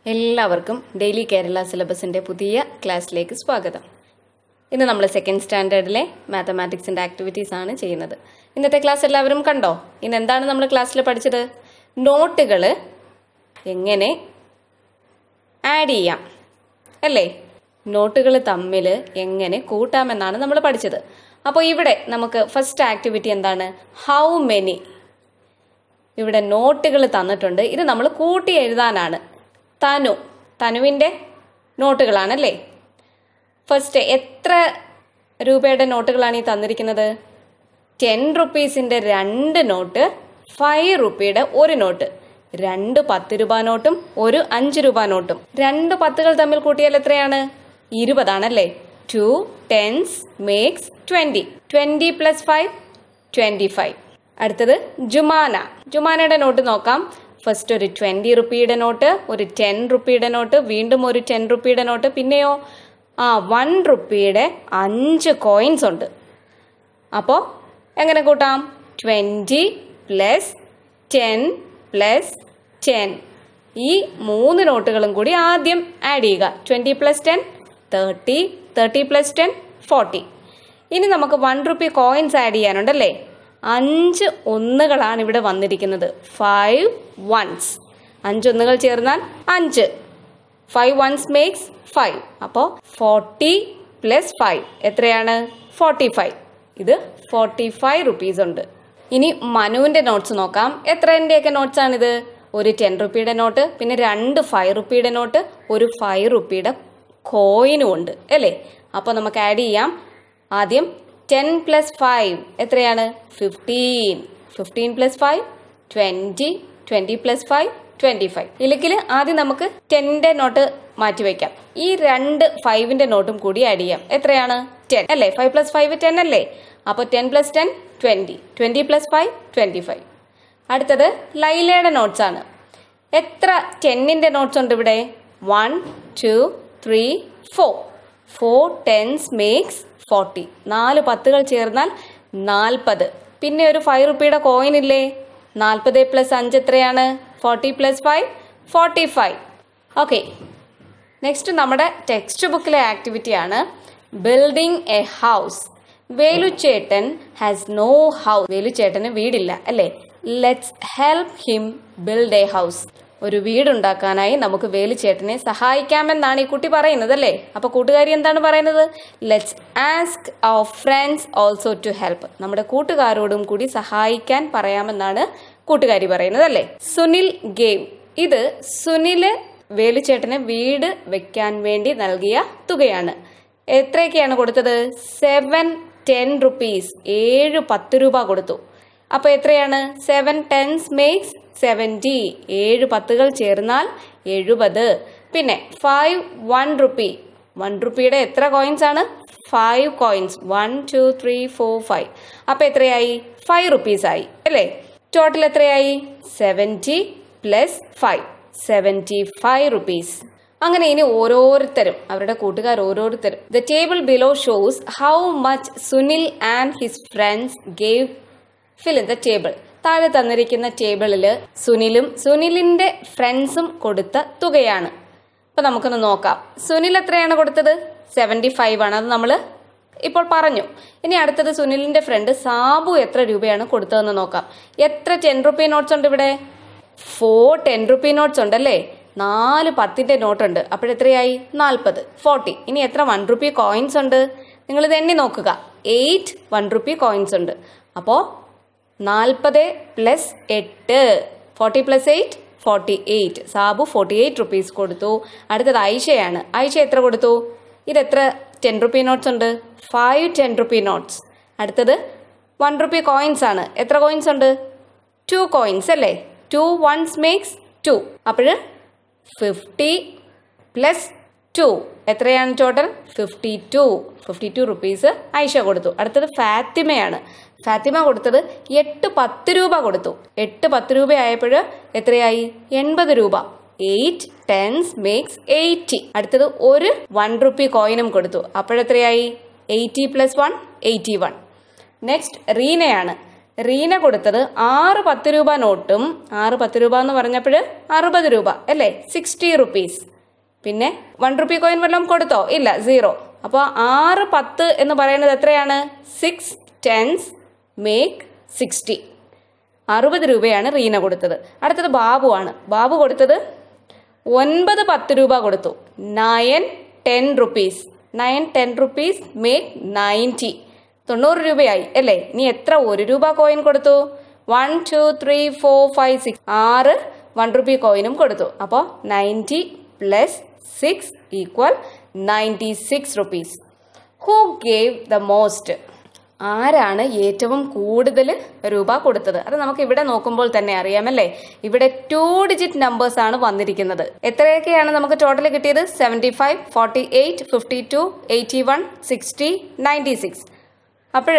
എല്ലാവർക്കും ഡെയിലി കേരള സിലബസിൻ്റെ പുതിയ ക്ലാസ്സിലേക്ക് സ്വാഗതം. ഇന്ന് നമ്മൾ സെക്കൻഡ് സ്റ്റാൻഡേർഡിലെ മാത്തമാറ്റിക്സിൻ്റെ ആക്ടിവിറ്റീസ് ആണ് ചെയ്യുന്നത്. ഇന്നത്തെ ക്ലാസ് എല്ലാവരും കണ്ടോ? ഇന്ന് എന്താണ് നമ്മൾ ക്ലാസ്സിൽ പഠിച്ചത്? നോട്ടുകൾ എങ്ങനെ ആഡ് ചെയ്യാം അല്ലേ? നോട്ടുകൾ തമ്മിൽ എങ്ങനെ കൂട്ടാമെന്നാണ് നമ്മൾ പഠിച്ചത്. അപ്പോൾ ഇവിടെ നമുക്ക് ഫസ്റ്റ് ആക്ടിവിറ്റി എന്താണ്? How many. ഇവിടെ നോട്ടുകൾ തന്നിട്ടുണ്ട്. ഇത് നമ്മൾ കൂട്ടി എഴുതാനാണ്. തനുവിൻ്റെ നോട്ടുകളാണല്ലേ. ഫസ്റ്റ് എത്ര രൂപയുടെ നോട്ടുകളാണ് ഈ തന്നിരിക്കുന്നത്? 10 റുപ്പീസിൻ്റെ 2 നോട്ട്, 5 റുപ്പിയുടെ 1 നോട്ട്, 2 10 രൂപ നോട്ടും 1 5 രൂപ നോട്ടും. 2 10കൾ തമ്മിൽ കൂട്ടിയാൽ എത്രയാണ്? 20 ആണല്ലേ. 2 tens makes 20. 20 + 5 25. അടുത്തത് ജുമാനയുടെ നോട്ട് നോക്കാം. ഫസ്റ്റ് ഒരു 20 റുപ്പിയുടെ നോട്ട്, ഒരു 10 റുപ്പിയുടെ നോട്ട്, വീണ്ടും ഒരു 10 റുപ്പിയുടെ നോട്ട്, പിന്നെയോ 1 റുപ്പിയുടെ 5 കോയിൻസ് ഉണ്ട്. അപ്പോൾ എങ്ങനെ കൂട്ടാം? 20 + 10 + 10. ഈ 3 നോട്ടുകളും കൂടി ആദ്യം ആഡ് ചെയ്യുക. 20 + 10 30, 30 + 10 40. ഇനി നമുക്ക് 1 റുപ്പി കോയിൻസ് ആഡ് ചെയ്യാനുണ്ടല്ലേ. 5 ഒന്നുകളാണ് ഇവിടെ വന്നിരിക്കുന്നത്. 5 ones. 5 ഒന്നുകൾ ചേർന്നാൽ 5. 5 ones makes 5. അപ്പോൾ 40 + 5 എത്രയാണ്? 45. ഇത് 45 റുപ്പീസ് ഉണ്ട്. ഇനി മനുവിൻ്റെ നോട്ട്സ് നോക്കാം. എത്രൻ്റെയൊക്കെ നോട്ട്സ് ആണിത്? ഒരു 10 റുപ്പിയുടെ നോട്ട്, പിന്നെ 2 5 റുപ്പിയുടെ നോട്ട്, ഒരു 5 റുപ്പിയുടെ കോയിനും ഉണ്ട് അല്ലേ. അപ്പോൾ നമുക്ക് ആഡ് ചെയ്യാം. ആദ്യം 10 + 5 എത്രയാണ്? 15. 15 + 5 20. 20 + 5 25. ഇല്ലെങ്കിൽ ആദ്യം നമുക്ക് 10ന്റെ നോട്ട് മാറ്റി വയ്ക്കാം. ഈ 2 5ന്റെ നോട്ടും കൂടി ആഡ് ചെയ്യാം. എത്രയാണ്? 10 അല്ലേ. 5 + 5 10 അല്ലേ. അപ്പോൾ 10 + 10 20. 20 + 5 25. അടുത്തത് ലൈലയുടെ നോട്ട്സ് ആണ്. എത്ര 10ന്റെ നോട്ട്സ് ഉണ്ട് ഇവിടെ? 1 2 3 4. 4 tens makes 40. 4 10കൾ ചേർന്നാൽ 40. പിന്നെ ഒരു 5 റുപ്പിയുടെ കോയിൻ ഇല്ലേ? 40 + 5 എത്രയാണ്? 40 + 5 45. ഓക്കെ, നെക്സ്റ്റ് നമ്മുടെ ടെക്സ്റ്റ് ബുക്കിലെ ആക്ടിവിറ്റി ആണ് building a house. Veluchettan has no house. വേലുച്ചേട്ടന് വീടില്ല അല്ലേ. Let's help him build a house. ഒരു വീടുണ്ടാക്കാനായി നമുക്ക് വേലുച്ചേട്ടനെ സഹായിക്കാമെന്നാണ് ഈ കുട്ടി പറയുന്നത് അല്ലേ. അപ്പോൾ കൂട്ടുകാരി എന്താണ് പറയുന്നത്? Let's ask our friends also to help. നമ്മുടെ കൂട്ടുകാരോടും കൂടി സഹായിക്കാൻ പറയാമെന്നാണ് കൂട്ടുകാരി പറയുന്നത് അല്ലേ. സുനിൽ ഗെയിം. ഇത് സുനില് വേലുച്ചേട്ടന് വീട് വെക്കാൻ വേണ്ടി നൽകിയ തുകയാണ്. എത്രയൊക്കെയാണ് കൊടുത്തത്? 7 10 റുപ്പീസ്. 7 10 രൂപ കൊടുത്തു. അപ്പോൾ എത്രയാണ്? 7 tens makes 70. 7 10കൾ ചേർന്നാൽ 70. പിന്നെ 5 1 റുപ്പി. 1 റുപ്പിയുടെ എത്ര കോയിൻസ് ആണ്? 5 കോയിൻസ്. 1 2 3 4 5. അപ്പോൾ എത്രയായി? 5 റുപ്പീസ് ആയി അല്ലേ. ടോട്ടൽ എത്രയായി? 70 + 5 75 റുപ്പീസ്. അങ്ങനെ ഇനി ഓരോരുത്തരും അവരുടെ കൂട്ടുകാർ ഓരോരുത്തരും the table below shows how much Sunil and his friends gave. Fill in the table. താഴെ തന്നിരിക്കുന്ന ടേബിളിൽ സുനിലും സുനിലിൻ്റെ ഫ്രണ്ട്സും കൊടുത്ത തുകയാണ്. അപ്പോൾ നമുക്കൊന്ന് നോക്കാം. സുനിൽ എത്രയാണ് കൊടുത്തത്? 75 ആണ്. അത് നമ്മൾ ഇപ്പോൾ പറഞ്ഞു. ഇനി അടുത്തത് സുനിലിൻ്റെ ഫ്രണ്ട് സാബു എത്ര രൂപയാണ് കൊടുത്തതെന്ന് നോക്കാം. എത്ര 10 റുപ്പി നോട്ട്സ് ഉണ്ട് ഇവിടെ? 4 10 റുപ്പി നോട്ട്സ് ഉണ്ടല്ലേ. 4 10ന്റെ നോട്ടുണ്ട്. അപ്പോഴെത്രയായി? 40 40. ഇനി എത്ര 1 റുപ്പി കോയിൻസ് ഉണ്ട്? നിങ്ങളിത് എണ്ണി നോക്കുക. 8 1 റുപ്പി കോയിൻസ് ഉണ്ട്. അപ്പോൾ 40 + 8 40 + 8 48. സാബു 48 റുപ്പീസ് കൊടുത്തു. അടുത്തത് ഐഷയാണ്. ഐഷ എത്ര കൊടുത്തു? ഇതെത്ര 10 റുപ്പി നോട്ട്സ് ഉണ്ട്? 5 10 റുപ്പി നോട്ട്സ്. അടുത്തത് 1 റുപ്പി കോയിൻസ് ആണ്. എത്ര കോയിൻസ് ഉണ്ട്? 2 കോയിൻസ് അല്ലേ. 2 ones makes 2. അപ്പോൾ 50 + 2 എത്രയാണ് ടോട്ടൽ? 52 റുപ്പീസ് ഐഷ കൊടുത്തു. അടുത്തത് ഫാത്തിമയാണ്. ഫാത്തിമ കൊടുത്തത് 8 10 രൂപ കൊടുത്തു. 8 10 രൂപ ആയപ്പോൾ എത്രയായി? 80 രൂപ. 8 tens makes 80. അടുത്തത് ഒരു 1 റുപ്പി കോയിനും കൊടുത്തു. അപ്പോഴെത്രയായി? 80 + 1 81. നെക്സ്റ്റ് റീനയാണ്. റീന കൊടുത്തത് 6 10 രൂപ നോട്ടും 6 10 രൂപ എന്ന് പറഞ്ഞപ്പോൾ 60 രൂപ അല്ലേ 60 റുപ്പീസ്. പിന്നെ 1 rupee കോയിൻ വല്ലതും കൊടുത്തോ? ഇല്ല, 0. അപ്പോൾ 6 10 എന്ന് പറയുന്നത് എത്രയാണ്? 6 tens make 60. 60 രൂപയാണ് റീന കൊടുത്തത്. അടുത്തത് ബാബു ആണ്. ബാബു കൊടുത്തത് 9 10 രൂപ കൊടുത്തു. 9 10 rupees. 9 10 rupees make 90. 90 രൂപയായി അല്ലേ? ഇനി എത്ര 1 രൂപ കോയിൻ കൊടുത്തു? 1 2 3 4 5 6 6 1 rupee കോയിനും കൊടുത്തു. അപ്പോൾ 90 plus 6 equal 96 rupees. Who gave the most? ആരാണ് ഏറ്റവും കൂടുതൽ രൂപ കൊടുത്തത്? അത് നമുക്ക് ഇവിടെ നോക്കുമ്പോൾ തന്നെ അറിയാമല്ലേ. ഇവിടെ 2 digit numbers ആണ് വന്നിരിക്കുന്നത്. എത്രയൊക്കെയാണ് നമുക്ക് ടോട്ടൽ കിട്ടിയത്? 75 48 52 81 60 96. അപ്പോൾ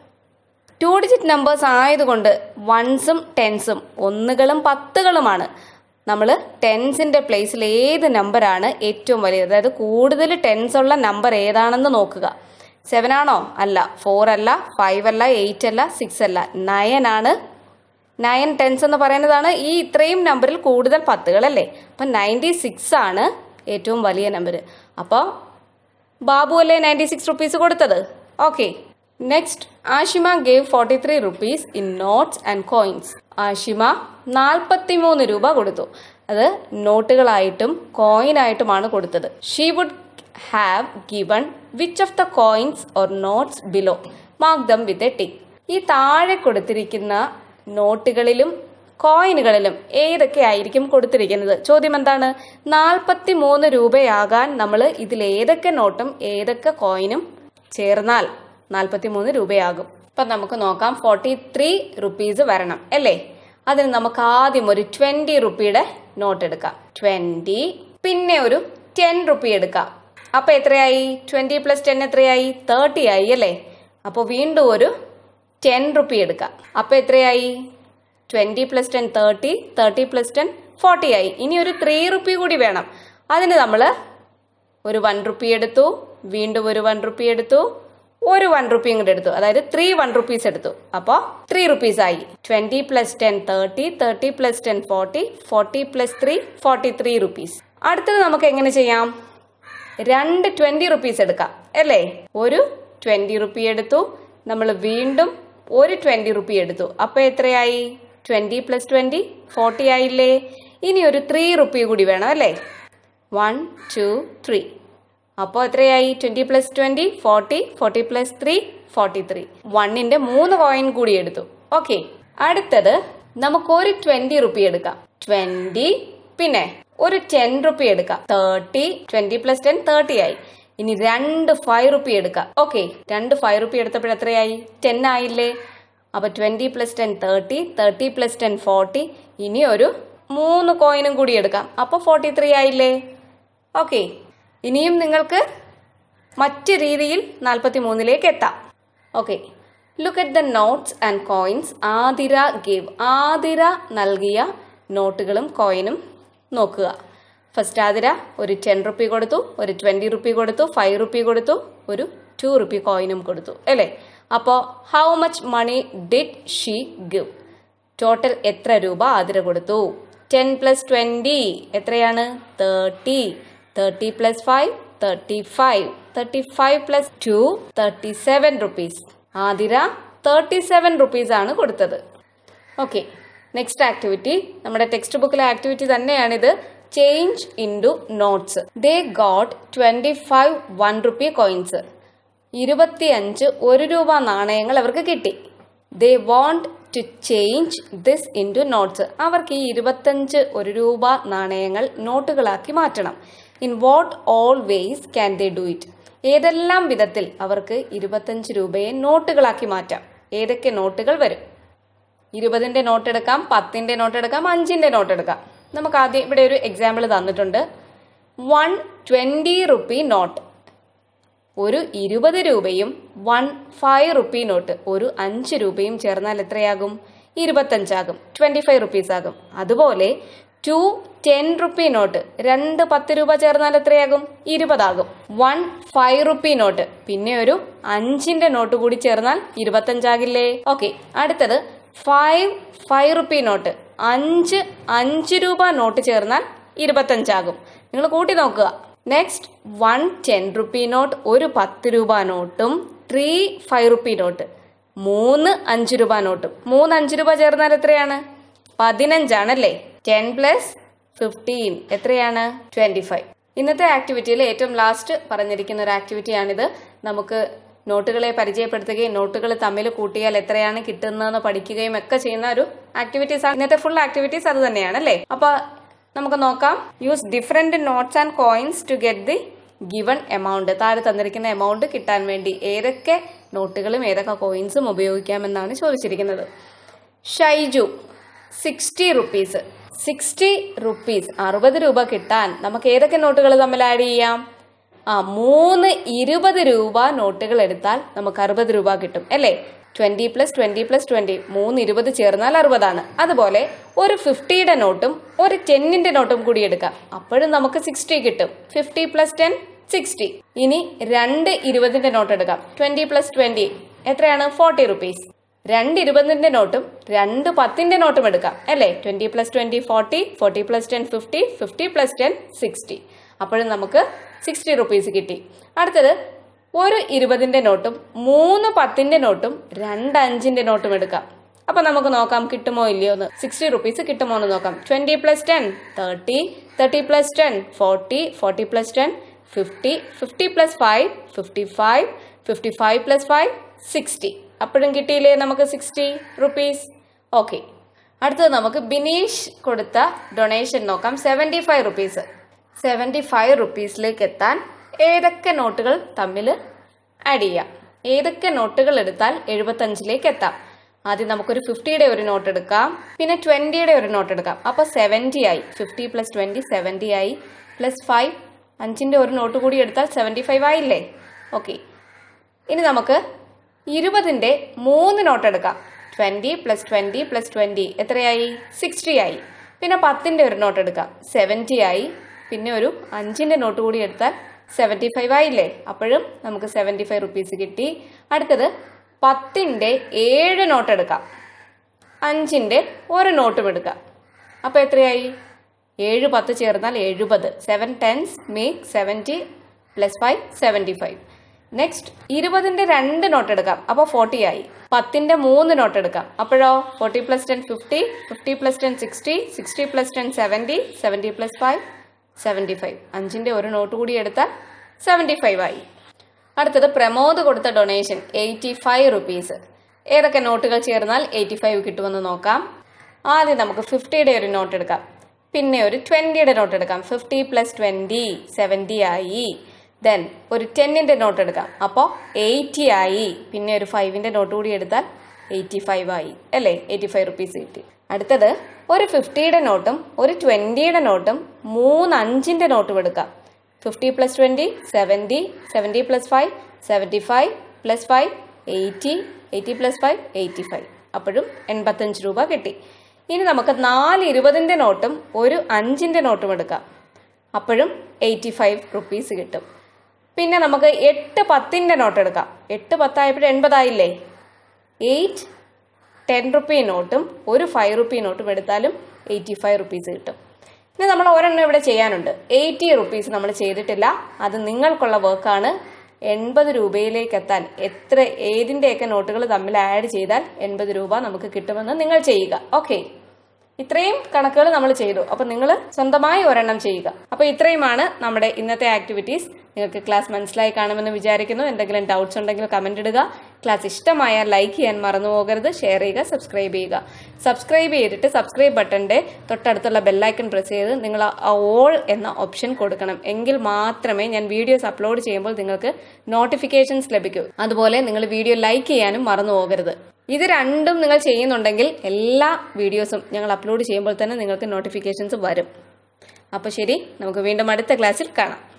2 digit numbers ആയതുകൊണ്ട് വൺസും ടെൻസും ഒന്നുകളും പത്തുകളുമാണ്. നമ്മൾ ടെൻസിൻ്റെ പ്ലേസിൽ ഏത് നമ്പറാണ് ഏറ്റവും വലിയത്, അതായത് കൂടുതൽ ടെൻസ് ഉള്ള നമ്പർ ഏതാണെന്ന് നോക്കുക. 7 ആണോ? അല്ല. 4 അല്ല, 5 അല്ല, 8 അല്ല, 6 അല്ല, 9 ആണ്. 9 ടെൻസ് എന്ന് പറയുന്നതാണ് ഈ ഇത്രയും നമ്പറിൽ കൂടുതൽ പത്തുകളല്ലേ. അപ്പം 96 ആണ് ഏറ്റവും വലിയ നമ്പർ. അപ്പോൾ ബാബു അല്ലേ 96 rupees കൊടുത്തത്? Okay. Next, Ashima gave 43 rupees in notes and coins. Ashima 43 രൂപ കൊടുത്തു. അത് നോട്ടുകളായിട്ടും കോയിനായിട്ടുമാണ് കൊടുത്തത്. She would have given which of the coins or notes below? Mark them with a tick. ഈ താഴെ കൊടുത്തിരിക്കുന്ന നോട്ടുകളിലും കോയിനുകളിലും ഏതൊക്കെ ആയിരിക്കും കൊടുത്തിരിക്കുന്നത്? ചോദ്യം എന്താണ്? 43 രൂപയാകാൻ നമ്മൾ ഇതിൽ ഏതൊക്കെ നോട്ടും ഏതൊക്കെ കോയിനും ചേർന്നാൽ 43 രൂപയാകും. അപ്പം നമുക്ക് നോക്കാം. 43 rupees വരണം അല്ലേ? അതിന് നമുക്ക് ആദ്യം ഒരു 20 രൂപയുടെ നോട്ട് എടുക്കാം. 20. പിന്നെ ഒരു 10 rupee എടുക്കാം. അപ്പോൾ എത്രയായി? 20 plus 10 എത്രയായി? 30 ആയി അല്ലേ? അപ്പോൾ വീണ്ടും ഒരു 10 rupee എടുക്കാം. അപ്പോൾ എത്രയായി? 20 plus 10 30, 30 plus 10 40 ആയി. ഇനി ഒരു 3 rupee കൂടി വേണം. അതിന് നമ്മൾ ഒരു 1 rupee എടുത്തു, വീണ്ടും ഒരു 1 rupee എടുത്തു, ഒരു 1 rupee കൂടി എടുത്തു, അതായത് 3 1 rupees എടുത്തു. അപ്പോൾ 3 rupees ആയി. 20 plus 10 30, 30 plus 10 40, 40 plus 3 43 rupees. അടുത്തത് നമുക്ക് എങ്ങനെ ചെയ്യാം? 2 20 rupees എടുക്കാം അല്ലേ? ഒരു 20 rupee എടുത്തു, നമ്മൾ വീണ്ടും ഒരു 20 rupee എടുത്തു. അപ്പോൾ എത്രയായി? 20 plus 20 40 ആയില്ലേ? ഇനി ഒരു 3 rupee കൂടി വേണം അല്ലേ? 1 2 3. അപ്പോൾ എത്രയായി? 20 plus 20 40, 40 plus 3 43. 1ന്റെ 3 കോയിൻ കൂടി എടുത്തു. ഓക്കെ. അടുത്തത് നമുക്കൊരു 20 rupee എടുക്കാം. 20 പിന്നെ ഒരു 10 rupee എടുക്കാം. 30. 20 plus 10 30 ആയി. ഇനി 2 5 rupee എടുക്കാം. ഓക്കെ. 2 5 rupee എടുത്തപ്പോൾ എത്രയായി? 10 ആയില്ലേ? അപ്പോൾ 20 plus 10 30, 30 plus 10 40. ഇനി ഒരു 3 കോയിനും കൂടി എടുക്കാം. അപ്പോൾ 43 ആയില്ലേ? ഓക്കെ. ഇനിയും നിങ്ങൾക്ക് മറ്റ് രീതിയിൽ 43ലേക്ക് എത്താം. Okay. Look at the notes and coins Athira gave. Athira നൽകിയ നോട്ടുകളും കോയിനും നോക്കുക. ഫസ്റ്റ് ആതിര ഒരു 10 rupee കൊടുത്തു, ഒരു 20 rupee കൊടുത്തു, 5 rupee കൊടുത്തു, ഒരു 2 rupee കോയിനും കൊടുത്തു അല്ലേ? അപ്പോൾ how much money did she give? Total എത്ര രൂപ ആതിര കൊടുത്തു? 10 plus 20 എത്രയാണ്? 30. 30 plus 5 35. 35 plus 2 37 rupees. Athira 37 rupees ആണ് കൊടുത്തത്. ഓക്കെ. നെക്സ്റ്റ് ആക്ടിവിറ്റി നമ്മുടെ ടെക്സ്റ്റ് ബുക്കിലെ ആക്ടിവിറ്റി തന്നെയാണിത്. Change into notes. They got 25 1 rupee coins. 25 1 രൂപ നാണയങ്ങൾ അവർക്ക് കിട്ടി. They want to change this into notes. അവർക്ക് ഈ 25 1 രൂപ നാണയങ്ങൾ നോട്ടുകളാക്കി മാറ്റണം. In what all ways can they do it? ഏതെല്ലാം വിധത്തിൽ അവർക്ക് 25 രൂപയെ നോട്ടുകളാക്കി മാറ്റാം? ഏതൊക്കെ നോട്ടുകൾ വരും? 20ന്റെ നോട്ട് എടുക്കാം, 10ന്റെ നോട്ട് എടുക്കാം, 5ന്റെ നോട്ട് എടുക്കാം. നമുക്ക് ആദ്യം ഇവിടെ ഒരു എക്സാമ്പിൾ തന്നിട്ടുണ്ട്. 1 20 rupee നോട്ട്. ഒരു 20 രൂപയും 1 5 rupee നോട്ട് ഒരു 5 രൂപയും ചേർന്നാൽ എത്രയാകും? 25 ആകും. 25 rupees ആകും. അതുപോലെ 2 10 rupee നോട്ട്, 2 10 രൂപ ചേർന്നാൽ എത്രയാകും? 20 ആകും. 1 5 rupee നോട്ട്, പിന്നെ ഒരു 5ന്റെ നോട്ട് കൂടി ചേർന്നാൽ 25 ആകില്ലേ? ഓക്കെ, അടുത്തത് 5 rupee നോട്ട്, 5 രൂപ നോട്ട് ചേർന്നാൽ 25 ആകും. നിങ്ങൾ കൂട്ടി നോക്കുക. നെക്സ്റ്റ് 1 10 rupee നോട്ട്, ഒരു 10 രൂപ നോട്ടും 3 5 rupee നോട്ട്, 3 5 രൂപ നോട്ടും. 3 5 രൂപ ചേർന്നാൽ എത്രയാണ്? 15 ആണല്ലേ? 10 + 15 എത്രയാണ്? 25. ഇന്നത്തെ ആക്ടിവിറ്റിയിൽ ഏറ്റവും ലാസ്റ്റ് പറഞ്ഞിരിക്കുന്ന ഒരു ആക്ടിവിറ്റിയാണിത്. നമുക്ക് നോട്ടുകളെ പരിചയപ്പെടുത്തുകയും നോട്ടുകൾ തമ്മിൽ കൂട്ടിയാൽ എത്രയാണ് കിട്ടുന്നതെന്ന് പഠിക്കുകയും ഒക്കെ ചെയ്യുന്ന ഒരു ആക്ടിവിറ്റീസ് ആണ്. ഇന്നത്തെ ഫുൾ ആക്ടിവിറ്റീസ് അത് തന്നെയാണ് അല്ലേ? അപ്പൊ നമുക്ക് നോക്കാം. Use different notes and coins to get the given amount. താഴെ തന്നിരിക്കുന്ന എമൗണ്ട് കിട്ടാൻ വേണ്ടി ഏതൊക്കെ നോട്ടുകളും ഏതൊക്കെ കോയിൻസും ഉപയോഗിക്കാമെന്നാണ് ചോദിച്ചിരിക്കുന്നത്. ഷൈജു 60 rupees. 60 rupees 60 രൂപ കിട്ടാൻ നമുക്ക് ഏതൊക്കെ നോട്ടുകൾ തമ്മിൽ ആഡ് ചെയ്യാം? 3 20 രൂപ നോട്ടുകൾ എടുത്താൽ നമുക്ക് 60 രൂപ കിട്ടും അല്ലേ? 20 + 20 + 20, 3 20 ചേർന്നാൽ 60 ആണ്. അതുപോലെ ഒരു 50യുടെ നോട്ടും ഒരു 10ന്റെ നോട്ടും കൂടി എടുക്കാം, അപ്പോഴും നമുക്ക് 60 കിട്ടും. 50 + 10 60. ഇനി 2 20ന്റെ നോട്ട് എടുക്കാം. 20 + 20 എത്രയാണ്? 40 rupees. 2 20ന്റെ നോട്ടും 2 10ന്റെ നോട്ടും എടുക്കാം അല്ലേ? 20 + 20 40, 40 + 10 50, 50 + 10 60. അപ്പോഴും നമുക്ക് 60 rupees കിട്ടി. അടുത്തത് ഒരു 20ന്റെ നോട്ടും 3 10ന്റെ നോട്ടും 2 5ന്റെ നോട്ടും എടുക്കാം. അപ്പൊ നമുക്ക് നോക്കാം കിട്ടുമോ ഇല്ലയോ എന്ന്. 60 rupees കിട്ടുമോ എന്ന് നോക്കാം. 20 + 10 30, 30 + 10 40, 40 + 10 50, 50 + 5 55, 55 + 5 60. അപ്പോഴും കിട്ടിയില്ലേ നമുക്ക് 60 rupees? ഓക്കെ, അടുത്തത് നമുക്ക് ബിനീഷ് കൊടുത്ത ഡൊണേഷൻ നോക്കാം. 75 rupees. 75 rupeesലേക്ക് എത്താൻ ഏതൊക്കെ നോട്ടുകൾ തമ്മിൽ ആഡ് ചെയ്യാം? ഏതൊക്കെ നോട്ടുകൾ എടുത്താൽ 75ലേക്ക് എത്താം? ആദ്യം നമുക്കൊരു 50യുടെ ഒരു നോട്ട് എടുക്കാം, പിന്നെ 20യുടെ ഒരു നോട്ട് എടുക്കാം. അപ്പോൾ 70 ആയി. 50 + 20 70 ആയി. +5 5ന്റെ ഒരു നോട്ട് കൂടി എടുത്താൽ 75 ആയില്ലേ? ഓക്കെ, ഇനി നമുക്ക് 20ന്റെ 3 നോട്ട് എടുക്കാം. 20 + 20 + 20 എത്രയായി? 60 ആയി. പിന്നെ 10ന്റെ ഒരു നോട്ട് എടുക്കാം. 70 ആയി. പിന്നെ ഒരു 5ന്റെ നോട്ട് കൂടി എടുത്താൽ 75 ആയില്ലേ? അപ്പോഴും നമുക്ക് 75 rupees കിട്ടി. അടുത്തത് 10ന്റെ 7 നോട്ട് എടുക്കാം. 5ന്റെ ഒരു നോട്ടും എടുക്കാം. അപ്പോൾ എത്രയായി? 7 10 ചേർന്നാൽ 70. 7 10s make 70 + 5 75. നെക്സ്റ്റ് 20ന്റെ 2 നോട്ട് എടുക്കാം. അപ്പോൾ 40 ആയി. 10ന്റെ 3 നോട്ട് എടുക്കാം. അപ്പോഴോ 40 + 10 50, 50 + 10 60, 60 + 10 70, 70 + 5 75. 5ന്റെ ഒരു നോട്ട് കൂടി എടുത്താൽ 75 ആയി. അടുത്തത് പ്രമോദ് കൊടുത്ത ഡൊണേഷൻ 85 rupees. ഏതൊക്കെ നോട്ടുകൾ ചേർന്നാൽ 85 കിട്ടുമെന്ന് നോക്കാം. ആദ്യം നമുക്ക് 50യുടെ ഒരു നോട്ട് എടുക്കാം, പിന്നെ ഒരു 20യുടെ നോട്ട് എടുക്കാം. 50 + 20 70 ആയി. ദെൻ ഒരു 10ന്റെ നോട്ട് എടുക്കാം. അപ്പോൾ 80 ആയി. പിന്നെ ഒരു 5ന്റെ നോട്ട് കൂടി എടുത്താൽ 85 ആയി അല്ലേ? 85 rupees കിട്ടി. അടുത്തത് ഒരു 50യുടെ നോട്ടും ഒരു 20യുടെ നോട്ടും 3 5ന്റെ നോട്ടും എടുക്കാം. 50 + 20 70, 70 + 5 75 + 5 80, 80 + 5 85. അപ്പോഴും 85 രൂപ കിട്ടി. ഇനി നമുക്ക് 4 20ന്റെ നോട്ടും ഒരു 5ന്റെ നോട്ടും എടുക്കാം. അപ്പോഴും 85 rupees കിട്ടും. പിന്നെ നമുക്ക് 8 10ന്റെ നോട്ട് എടുക്കാം. 8 10 ആയപ്പോഴും 80 ആയില്ലേ? 8 10 rupee നോട്ടും ഒരു 5 rupee നോട്ടും എടുത്താലും 85 rupees കിട്ടും. ഇനി നമ്മൾ ഒരെണ്ണം ഇവിടെ ചെയ്യാനുണ്ട്. 80 rupees നമ്മൾ ചെയ്തിട്ടില്ല. അത് നിങ്ങൾക്കുള്ള വർക്കാണ്. 80 രൂപയിലേക്ക് എത്താൻ ഏതിൻ്റെയൊക്കെ നോട്ടുകൾ തമ്മിൽ ആഡ് ചെയ്താൽ 80 രൂപ നമുക്ക് കിട്ടുമെന്ന് നിങ്ങൾ ചെയ്യുക. ഓക്കെ, ഇത്രയും കണക്കുകൾ നമ്മൾ ചെയ്തു. അപ്പോൾ നിങ്ങൾ സ്വന്തമായി ഒരെണ്ണം ചെയ്യുക. അപ്പോൾ ഇത്രയുമാണ് നമ്മുടെ ഇന്നത്തെ ആക്ടിവിറ്റീസ്. നിങ്ങൾക്ക് ക്ലാസ് മനസ്സിലായി കാണുമെന്ന് വിചാരിക്കുന്നു. എന്തെങ്കിലും ഡൗട്ട്സ് ഉണ്ടെങ്കിൽ കമന്റ് ഇടുക. ക്ലാസ് ഇഷ്ടമായാൽ ലൈക്ക് ചെയ്യാൻ മറന്നു പോകരുത്. ഷെയർ ചെയ്യുക, സബ്സ്ക്രൈബ് ചെയ്യുക. സബ്സ്ക്രൈബ് ചെയ്തിട്ട് സബ്സ്ക്രൈബ് ബട്ടന്റെ തൊട്ടടുത്തുള്ള ബെല്ലൈക്കൺ പ്രസ് ചെയ്ത് നിങ്ങൾ ആ ഓൾ എന്ന ഓപ്ഷൻ കൊടുക്കണം. എങ്കിൽ മാത്രമേ ഞാൻ വീഡിയോസ് അപ്ലോഡ് ചെയ്യുമ്പോൾ നിങ്ങൾക്ക് നോട്ടിഫിക്കേഷൻസ് ലഭിക്കൂ. അതുപോലെ നിങ്ങൾ വീഡിയോ ലൈക്ക് ചെയ്യാനും മറന്നു പോകരുത്. ഇത് രണ്ടും നിങ്ങൾ ചെയ്യുന്നുണ്ടെങ്കിൽ എല്ലാ വീഡിയോസും ഞങ്ങൾ അപ്ലോഡ് ചെയ്യുമ്പോൾ തന്നെ നിങ്ങൾക്ക് നോട്ടിഫിക്കേഷൻസ് വരും. അപ്പോൾ ശരി, നമുക്ക് വീണ്ടും അടുത്ത ക്ലാസ്സിൽ കാണാം.